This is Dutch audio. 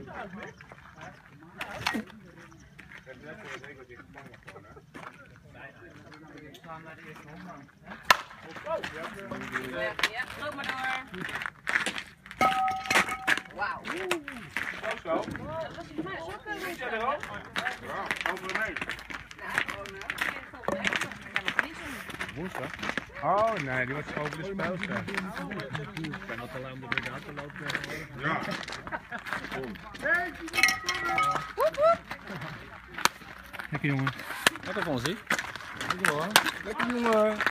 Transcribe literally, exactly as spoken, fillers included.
Ja, loop maar door. Wauw. Zo. Dat was voor mij zo kunnen. Zit jij er ook? Ja, over mee. Nou, gewoon uh, Woensdag? Oh nee, die was over de speelster. Ik ben al te lang om de brigade te lopen. Ja. Lekker jongen. Lekker van zich. Lekker jongen.